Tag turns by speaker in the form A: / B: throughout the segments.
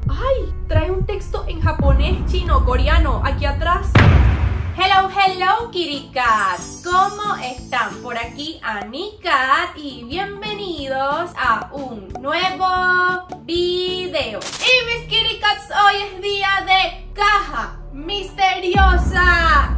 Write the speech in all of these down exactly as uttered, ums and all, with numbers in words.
A: ¡Ay! Trae un texto en japonés, chino, coreano, aquí atrás. Hello, hello, Kitty Cats. ¿Cómo están? Por aquí Anicat y bienvenidos a un nuevo video. Y mis Kitty Cats, hoy es día de caja misteriosa.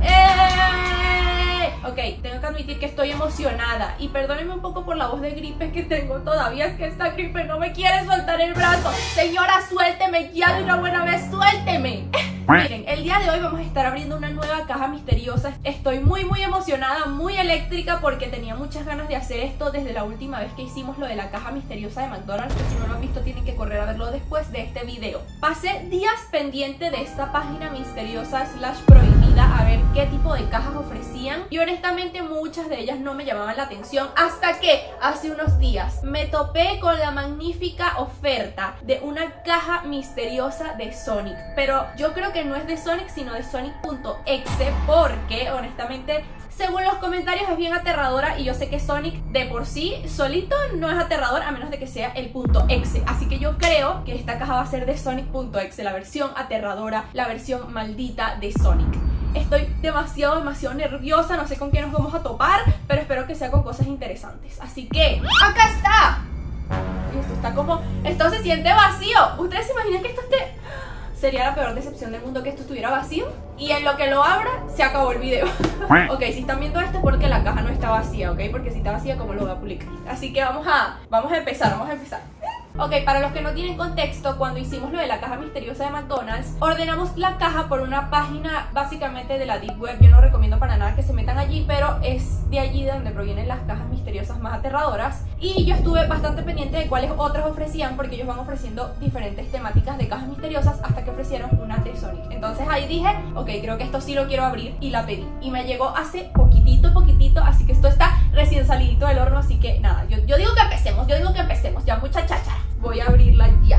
A: ¡Eh! Ok, tengo que admitir que estoy emocionada y perdónenme un poco por la voz de gripe que tengo todavía. Es que esta gripe no me quiere soltar el brazo. Señora, suélteme ya de una buena vez, suélteme. Miren, el día de hoy vamos a estar abriendo una nueva caja misteriosa. Estoy muy muy emocionada, muy eléctrica porque tenía muchas ganas de hacer esto desde la última vez que hicimos lo de la caja misteriosa de McDonald's, que si no lo han visto tienen que correr a verlo después de este video. Pasé días pendiente de esta página misteriosa slash prohibida a ver qué tipo de cajas ofrecían y honestamente muchas de ellas no me llamaban la atención hasta que hace unos días me topé con la magnífica oferta de una caja misteriosa de Sonic. Pero yo creo que no es de Sonic sino de Sonic punto exe porque honestamente según los comentarios es bien aterradora y yo sé que Sonic de por sí solito no es aterrador a menos de que sea el punto exe, así que yo creo que esta caja va a ser de Sonic punto exe, la versión aterradora, la versión maldita de Sonic. Estoy demasiado, demasiado nerviosa, no sé con qué nos vamos a topar, pero espero que sea con cosas interesantes. Así que, ¡acá está! Y esto está como, esto se siente vacío. ¿Ustedes se imaginan que esto esté...? Sería la peor decepción del mundo que esto estuviera vacío. Y en lo que lo abra, se acabó el video. Ok, si están viendo esto es porque la caja no está vacía, ¿ok? Porque si está vacía, ¿cómo lo voy a publicar? Así que vamos a, vamos a empezar, vamos a empezar. Ok, para los que no tienen contexto, cuando hicimos lo de la caja misteriosa de McDonald's, ordenamos la caja por una página básicamente de la Deep Web. Yo no recomiendo para nada que se metan allí, pero es de allí de donde provienen las cajas misteriosas más aterradoras. Y yo estuve bastante pendiente de cuáles otras ofrecían, porque ellos van ofreciendo diferentes temáticas de cajas misteriosas hasta que ofrecieron una de Sonic. Entonces ahí dije, ok, creo que esto sí lo quiero abrir y la pedí. Y me llegó hace poquitito, poquitito, así que esto está recién salidito del horno, así que nada, yo, yo digo que empecemos, yo digo que empecemos, ya mucha cháchara. Voy a abrirla ya.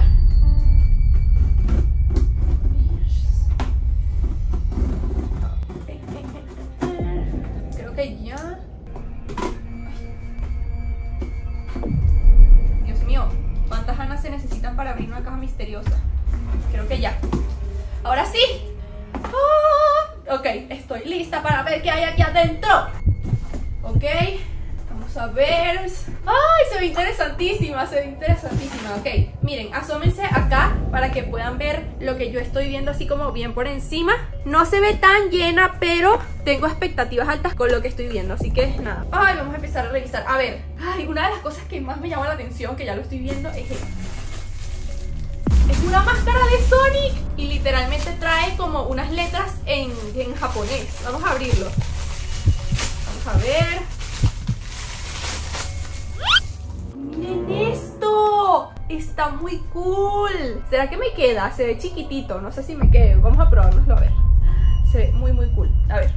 A: Creo que ya. Dios mío, ¿cuántas ganas se necesitan para abrir una caja misteriosa? Creo que ya. Ahora sí. Oh, ok, estoy lista para ver qué hay aquí adentro. Ok. Vamos a ver. ¡Ay! Se ve interesantísima, se ve interesantísima. Ok, miren, asómense acá para que puedan ver lo que yo estoy viendo así como bien por encima. No se ve tan llena, pero tengo expectativas altas con lo que estoy viendo, así que nada. Ay, vamos a empezar a revisar. A ver, ay, una de las cosas que más me llama la atención, que ya lo estoy viendo, es que es una máscara de Sonic y literalmente trae como unas letras en, en japonés. Vamos a abrirlo. Vamos a ver. ¡Miren esto! Está muy cool. ¿Será que me queda? Se ve chiquitito, no sé si me queda. Vamos a probárnoslo a ver. Se ve muy muy cool. A ver.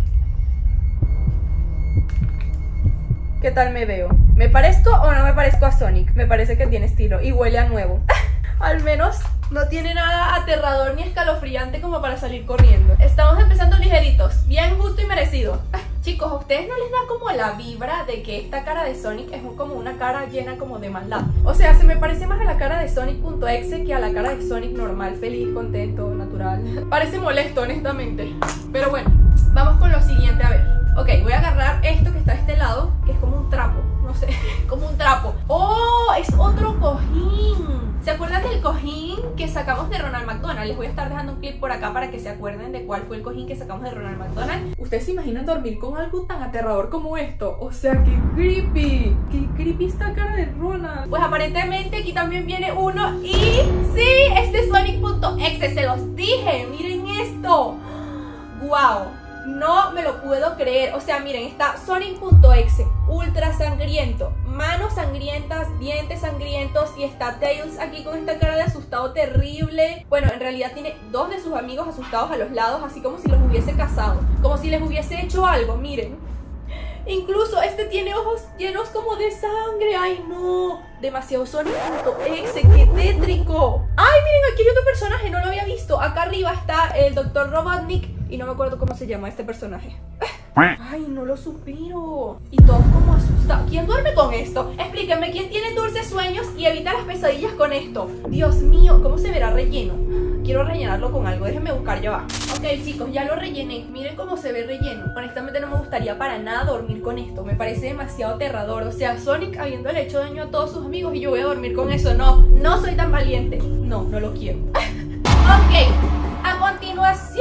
A: ¿Qué tal me veo? ¿Me parezco o no me parezco a Sonic? Me parece que tiene estilo y huele a nuevo. Al menos no tiene nada aterrador ni escalofriante como para salir corriendo. Estamos empezando ligeritos, bien justo y merecido. Chicos, ¿a ustedes no les da como la vibra de que esta cara de Sonic es como una cara llena como de maldad? O sea, se me parece más a la cara de Sonic punto exe que a la cara de Sonic normal, feliz, contento, natural. Parece molesto, honestamente. Pero bueno, vamos con lo siguiente, a ver. Ok, voy a agarrar esto que está a este lado, que es como un trapo, no sé, como un trapo. ¡Oh! Es otro cojín. ¿Se acuerdan del cojín que sacamos de Ronald McDonald? Les voy a estar dejando un clip por acá para que se acuerden de cuál fue el cojín que sacamos de Ronald McDonald. ¿Ustedes se imaginan dormir con algo tan aterrador como esto? O sea, qué creepy. Qué creepy esta cara de Ronald. Pues aparentemente aquí también viene uno y sí, es de Sonic punto exe, se los dije. Miren esto. ¡Wow! No me lo puedo creer. O sea, miren, está Sonic punto exe, ultra sangriento, manos sangrientas, dientes sangrientos, y está Tails aquí con esta cara de asustado terrible. Bueno, en realidad tiene dos de sus amigos asustados a los lados, así como si los hubiese cazado, como si les hubiese hecho algo, miren. Incluso este tiene ojos llenos como de sangre. ¡Ay, no! Demasiado Sonic punto exe, ¡qué tétrico! ¡Ay, miren! Aquí hay otro personaje, no lo había visto. Acá arriba está el doctor Robotnik y no me acuerdo cómo se llama este personaje. ¡Ay, no lo supero! Y todos como asustados. ¿Quién duerme con esto? Explíquenme, ¿quién tiene dulces sueños y evita las pesadillas con esto? Dios mío, ¿cómo se verá relleno? quiero rellenarlo con algo. Déjenme buscar, ya va. Ok, chicos, ya lo rellené. Miren cómo se ve relleno. Honestamente no me gustaría para nada dormir con esto. Me parece demasiado aterrador. O sea, Sonic habiéndole hecho daño a todos sus amigos y yo voy a dormir con eso. No, no soy tan valiente. No, no lo quiero. Ok, a continuación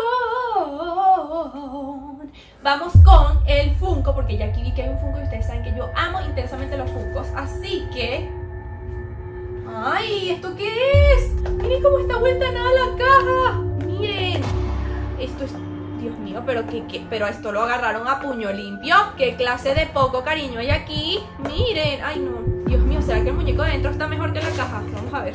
A: vamos con el Funko, porque ya aquí vi que hay un Funko y ustedes saben que yo amo intensamente los Funkos. Así que... ¡ay! ¿Esto qué es? Miren cómo está vuelta a nada la caja. Miren. Esto es... Dios mío, pero que, que, pero esto lo agarraron a puño limpio. ¿Qué clase de poco cariño hay aquí? Miren. Ay, no. Dios mío, ¿será que el muñeco de dentro está mejor que la caja? Vamos a ver.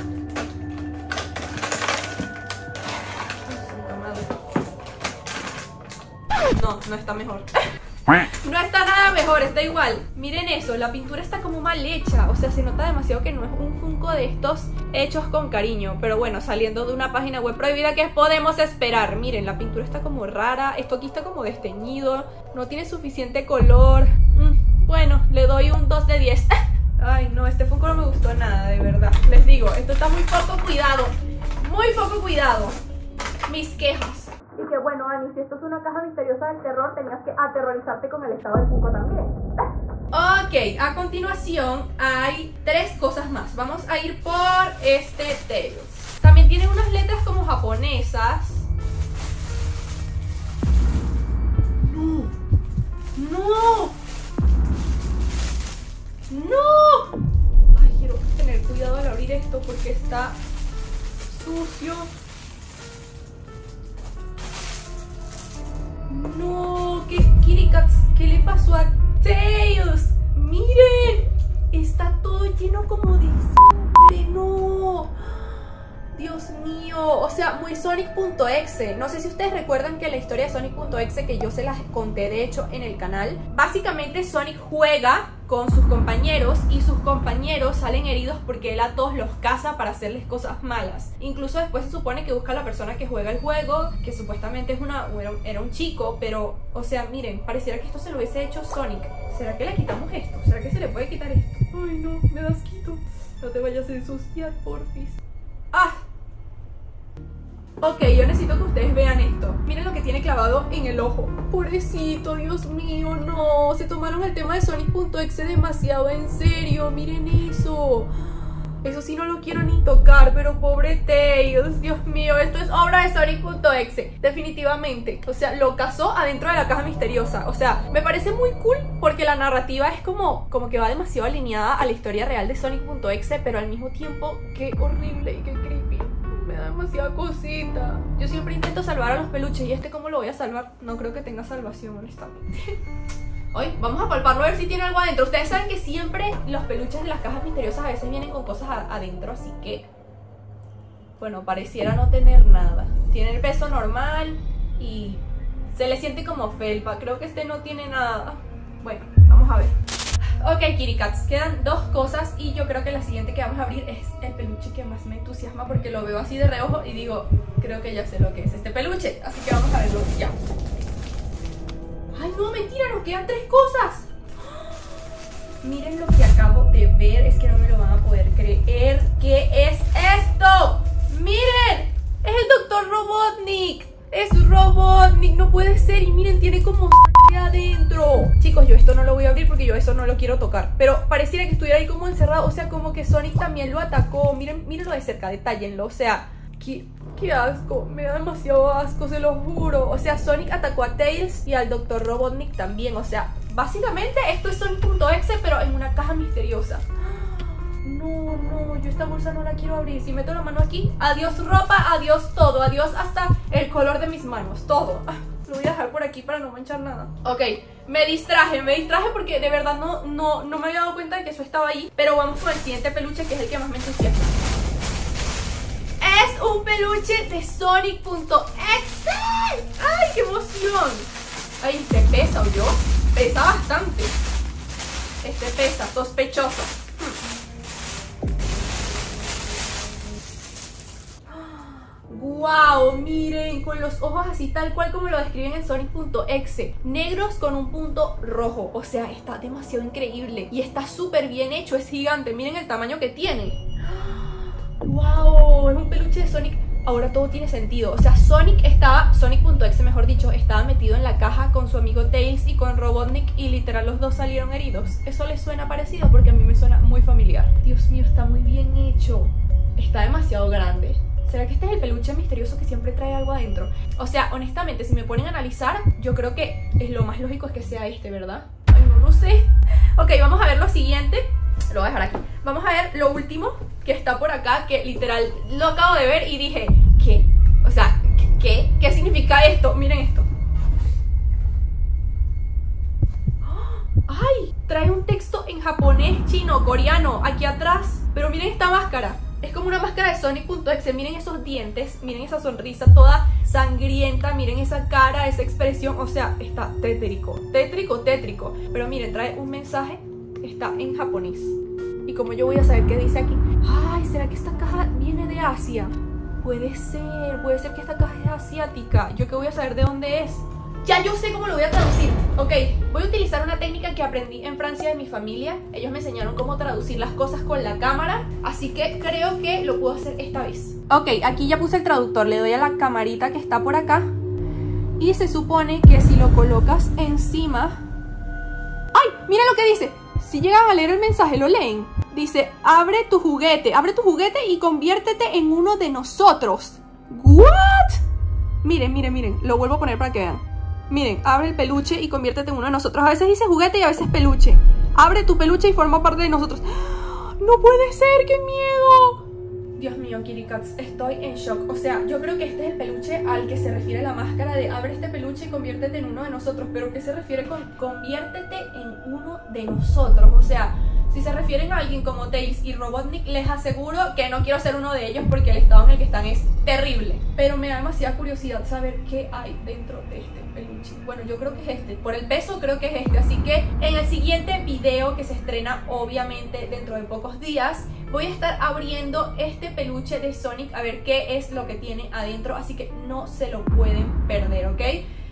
A: No, no está mejor. No está nada mejor, está igual. Miren eso, la pintura está como mal hecha. O sea, se nota demasiado que no es un Funko de estos hechos con cariño. Pero bueno, saliendo de una página web prohibida, ¿qué podemos esperar? Miren, la pintura está como rara. Esto aquí está como desteñido. No tiene suficiente color. mm, Bueno, le doy un dos de diez. Ay, no, este Funko no me gustó nada, de verdad. Les digo, esto está muy poco cuidado. Muy poco cuidado. Mis quejas. Y que bueno, Ani, si esto es una caja misteriosa del terror, tenías que aterrorizarte con el estado del Funko también. Ok, a continuación hay tres cosas más. Vamos a ir por este Tails. También tiene unas letras como japonesas. No, no, no. Ay, quiero tener cuidado al abrir esto porque está sucio. No, ¿qué, Kitty Cats? ¿Qué le pasó a Tails? Miren, está todo lleno como de sangre. No, Dios mío. O sea, muy Sonic punto exe. No sé si ustedes recuerdan que la historia de Sonic punto exe, que yo se las conté de hecho en el canal, básicamente Sonic juega con sus compañeros y sus compañeros salen heridos porque él a todos los caza para hacerles cosas malas. Incluso después se supone que busca a la persona que juega el juego, que supuestamente es una, era, era un chico, pero, o sea, miren, pareciera que esto se lo hubiese hecho Sonic. ¿Será que le quitamos esto? ¿Será que se le puede quitar esto? Ay, no, me das quito. No te vayas a ensuciar, porfis. ¡Ah! Ok, yo necesito que ustedes vean esto. Miren lo que tiene clavado en el ojo. Pobrecito, Dios mío, no. Se tomaron el tema de Sonic punto exe demasiado en serio. Miren eso. Eso sí no lo quiero ni tocar, pero pobre Tails. Dios mío, esto es obra de Sonic punto exe. Definitivamente. O sea, lo cazó adentro de la caja misteriosa. O sea, me parece muy cool porque la narrativa es como, como que va demasiado alineada a la historia real de Sonic punto exe, pero al mismo tiempo, qué horrible y qué creepy. Me da demasiada cosita. Yo siempre intento salvar a los peluches y este, ¿cómo lo voy a salvar? No creo que tenga salvación, honestamente. Hoy vamos a palparlo a ver si tiene algo adentro. Ustedes saben que siempre los peluches de las cajas misteriosas a veces vienen con cosas adentro, así que... bueno, pareciera no tener nada. Tiene el peso normal y se le siente como felpa. Creo que este no tiene nada. Bueno, vamos a ver. Ok, Kitty Cats, quedan dos cosas y yo creo que la siguiente que vamos a abrir es el peluche que más me entusiasma porque lo veo así de reojo y digo, creo que ya sé lo que es este peluche, así que vamos a verlo ya. Ay, no, mentira, nos quedan tres cosas. Miren lo que acabo de ver, es que no me lo van a poder creer. ¿Qué es esto? ¡Miren! Es el doctor Robotnik. Es Robotnik, no puede ser. Y miren, tiene como adentro. Chicos, yo esto no lo voy a abrir porque yo eso no lo quiero tocar, pero pareciera que estuviera ahí como encerrado. O sea, como que Sonic también lo atacó. Miren, mírenlo de cerca, detállenlo. O sea, qué, qué asco. Me da demasiado asco, se lo juro. O sea, Sonic atacó a Tails y al doctor Robotnik también. O sea, básicamente esto es Sonic punto exe, pero en una caja misteriosa. No, no, yo esta bolsa no la quiero abrir. Si meto la mano aquí, adiós ropa, adiós todo, adiós hasta el color de mis manos, todo. Lo voy a dejar por aquí para no manchar nada. Ok, me distraje, me distraje porque de verdad no, no, no me había dado cuenta de que eso estaba ahí. Pero vamos con el siguiente peluche, que es el que más me entusiasma. Es un peluche de Sonic punto exe. ¡Ay, qué emoción! Ay, este pesa, ¿o yo? Pesa bastante. Este pesa, sospechoso. Wow, miren, con los ojos así tal cual como lo describen en Sonic punto exe, negros con un punto rojo. O sea, está demasiado increíble y está súper bien hecho, es gigante. Miren el tamaño que tiene. Wow, es un peluche de Sonic ahora todo tiene sentido. O sea, Sonic estaba, Sonic punto exe mejor dicho, estaba metido en la caja con su amigo Tails y con Robotnik y literal los dos salieron heridos. ¿Eso les suena parecido? Porque a mí me suena muy familiar. Dios mío, está muy bien hecho. Está demasiado grande. ¿Será que este es el peluche misterioso que siempre trae algo adentro? O sea, honestamente, si me ponen a analizar, yo creo que es lo más lógico es que sea este, ¿verdad? Ay, no, no sé. Ok, vamos a ver lo siguiente. Lo voy a dejar aquí. Vamos a ver lo último que está por acá, que literal lo acabo de ver y dije, ¿qué? O sea, ¿qué? ¿Qué significa esto? Miren esto. ¡Ay! Trae un texto en japonés, chino, coreano, aquí atrás. Pero miren esta máscara. Es como una máscara de Sonic punto exe. Miren esos dientes, miren esa sonrisa toda sangrienta, miren esa cara, esa expresión. O sea, está tétrico, tétrico, tétrico. Pero miren, trae un mensaje, está en japonés. Y como yo voy a saber qué dice aquí. Ay, ¿será que esta caja viene de Asia? Puede ser, puede ser que esta caja es asiática. ¿Yo qué voy a saber de dónde es? Ya yo sé cómo lo voy a traducir. Ok, voy a utilizar una técnica que aprendí en Francia de mi familia. Ellos me enseñaron cómo traducir las cosas con la cámara, así que creo que lo puedo hacer esta vez. Ok, aquí ya puse el traductor. Le doy a la camarita que está por acá y se supone que si lo colocas encima... ¡Ay! Mira lo que dice. Si llegan a leer el mensaje, lo leen. Dice, abre tu juguete, abre tu juguete y conviértete en uno de nosotros. ¿What? Miren, miren, miren, lo vuelvo a poner para que vean. Miren, abre el peluche y conviértete en uno de nosotros. A veces dice juguete y a veces peluche. Abre tu peluche y forma parte de nosotros. ¡No puede ser! ¡Qué miedo! Dios mío, Kitty Cats, estoy en shock. O sea, yo creo que este es el peluche al que se refiere la máscara de abre este peluche y conviértete en uno de nosotros. Pero ¿qué se refiere con conviértete en uno de nosotros? O sea, si se refieren a alguien como Tails y Robotnik, les aseguro que no quiero ser uno de ellos porque el estado en el que están es terrible. Pero me da demasiada curiosidad saber qué hay dentro de este peluche. Bueno, yo creo que es este. Por el peso creo que es este. Así que en el siguiente video, que se estrena obviamente dentro de pocos días, voy a estar abriendo este peluche de Sonic a ver qué es lo que tiene adentro. Así que no se lo pueden perder, ¿ok?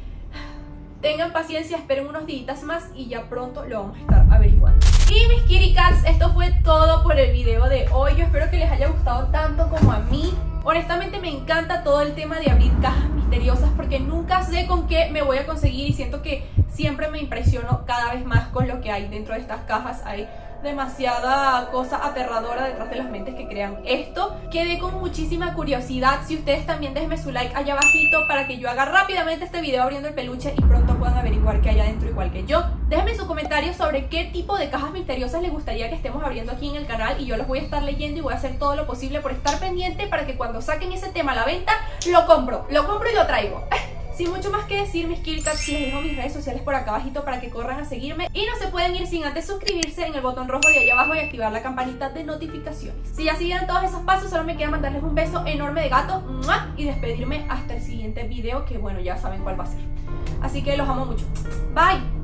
A: Tengan paciencia, esperen unos días más y ya pronto lo vamos a estar averiguando. Y mis Kitty Cats, esto fue todo por el video de hoy. Yo espero que les haya gustado tanto como a mí. Honestamente me encanta todo el tema de abrir cajas misteriosas porque nunca sé con qué me voy a conseguir y siento que siempre me impresiono cada vez más con lo que hay dentro de estas cajas. Hay demasiada cosa aterradora detrás de las mentes que crean esto. Quedé con muchísima curiosidad. Si ustedes también, déjenme su like allá abajito para que yo haga rápidamente este video abriendo el peluche y pronto puedan averiguar qué hay adentro igual que yo. Déjenme sus comentarios sobre qué tipo de cajas misteriosas les gustaría que estemos abriendo aquí en el canal y yo los voy a estar leyendo y voy a hacer todo lo posible por estar pendiente para que cuando saquen ese tema a la venta, lo compro, lo compro y lo traigo. Sin mucho más que decir, mis Kitty Cats, les dejo mis redes sociales por acá abajito para que corran a seguirme. Y no se pueden ir sin antes suscribirse en el botón rojo de allá abajo y activar la campanita de notificaciones. Si ya siguieron todos esos pasos, solo me queda mandarles un beso enorme de gato ¡mua! Y despedirme hasta el siguiente video, que bueno, ya saben cuál va a ser. Así que los amo mucho. Bye.